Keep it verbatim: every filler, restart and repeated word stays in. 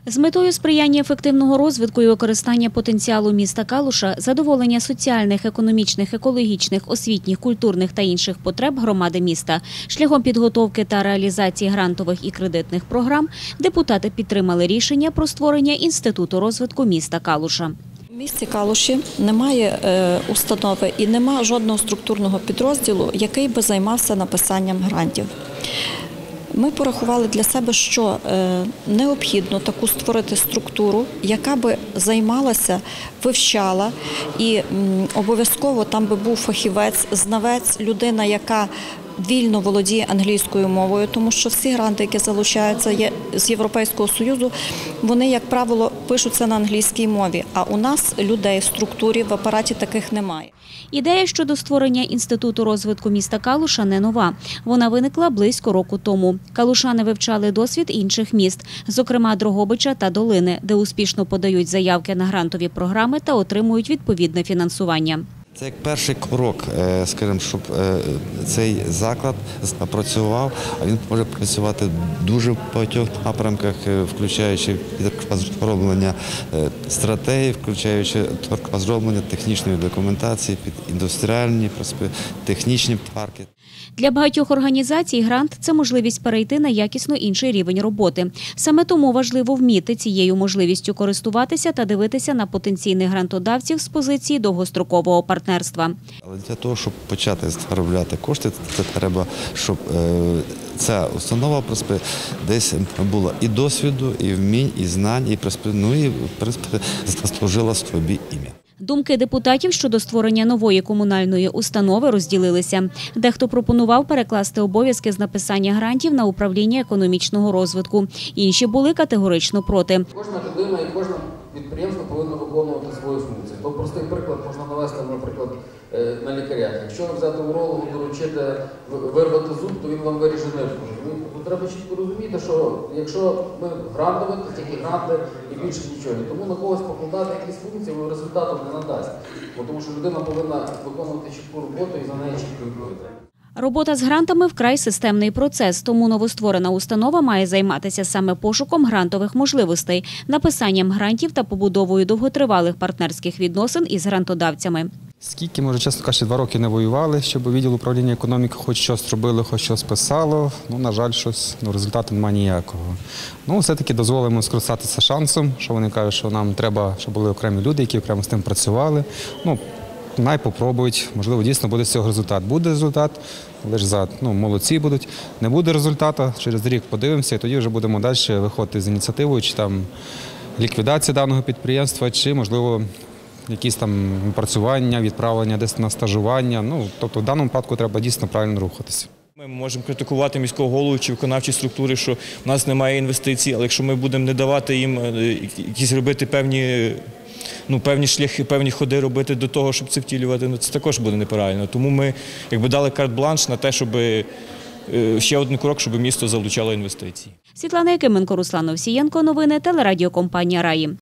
З метою сприяння ефективного розвитку і використання потенціалу міста Калуша, задоволення соціальних, економічних, екологічних, освітніх, культурних та інших потреб громади міста, шляхом підготовки та реалізації грантових і кредитних програм, депутати підтримали рішення про створення Інституту розвитку міста Калуша. В місті Калуші немає е, установи і немає жодного структурного підрозділу, який би займався написанням грантів. Ми порахували для себе, що е, необхідно таку створити структуру, яка би займалася, вивчала і м, обов'язково там би був фахівець, знавець, людина, яка вільно володіє англійською мовою, тому що всі гранти, які залучаються є з Європейського Союзу, вони, як правило, пишуться на англійській мові, а у нас людей в структурі, в апараті таких немає. Ідея щодо створення Інституту розвитку міста Калуша не нова. Вона виникла близько року тому. Калушани вивчали досвід інших міст, зокрема Дрогобича та Долини, де успішно подають заявки на грантові програми та отримують відповідне фінансування. Це як перший крок, скажімо, щоб цей заклад запрацював, а він може працювати дуже в багатьох напрямках, включаючи розроблення стратегії, включаючи розроблення технічної документації під індустріальні, технічні парки. Для багатьох організацій грант – це можливість перейти на якісно інший рівень роботи. Саме тому важливо вміти цією можливістю користуватися та дивитися на потенційних грантодавців з позиції довгострокового партнерства. Але для того, щоб почати заробляти кошти, це треба, щоб ця установа десь була і досвіду, і вмінь, і знань, і, ну, і в принципі, заслужила собі ім'я. Думки депутатів щодо створення нової комунальної установи розділилися. Дехто пропонував перекласти обов'язки з написання грантів на управління економічного розвитку. Інші були категорично проти. Кожна людина і кожне підприємство повинно виконувати свою функцію. То простий приклад можна навести, наприклад, на лікарях. Якщо ви взяти урологу, доручити вирвати зуб, то він вам виріже нирку. Треба чітко розуміти, що якщо ми грантові, то тільки гранти і більше нічого. Тому на когось покладати якісь функції результату не надасть. Тому що людина повинна виконувати чітку роботу і за неї чітко відповідати. Робота з грантами – вкрай системний процес, тому новостворена установа має займатися саме пошуком грантових можливостей, написанням грантів та побудовою довготривалих партнерських відносин із грантодавцями. Скільки, може, чесно кажучи, два роки не воювали, щоб відділ управління економіки хоч щось робило, хоч щось писало. Ну, на жаль, щось, ну, результату немає ніякого. Ну, все-таки дозволимо скористатися шансом, що вони кажуть, що нам треба, щоб були окремі люди, які окремо з тим працювали. Ну, най попробують, можливо, дійсно буде з цього результат. Буде результат, лише за, ну, молодці будуть. Не буде результату, через рік подивимося, і тоді вже будемо далі виходити з ініціативою, чи там ліквідація даного підприємства, чи, можливо, якісь там працювання, відправлення десь на стажування. Ну, тобто в даному випадку треба дійсно правильно рухатися. Ми можемо критикувати міського голову чи виконавчі структури, що в нас немає інвестицій, але якщо ми будемо не давати їм якісь робити певні, ну, певні шляхи, певні ходи робити до того, щоб це втілювати, ну, це також буде неправильно. Тому ми якби дали карт-бланш на те, щоб ще один крок, щоб місто залучало інвестиції. Світлана Якименко, Руслан Овсієнко. Новини телерадіокомпанія «Раї».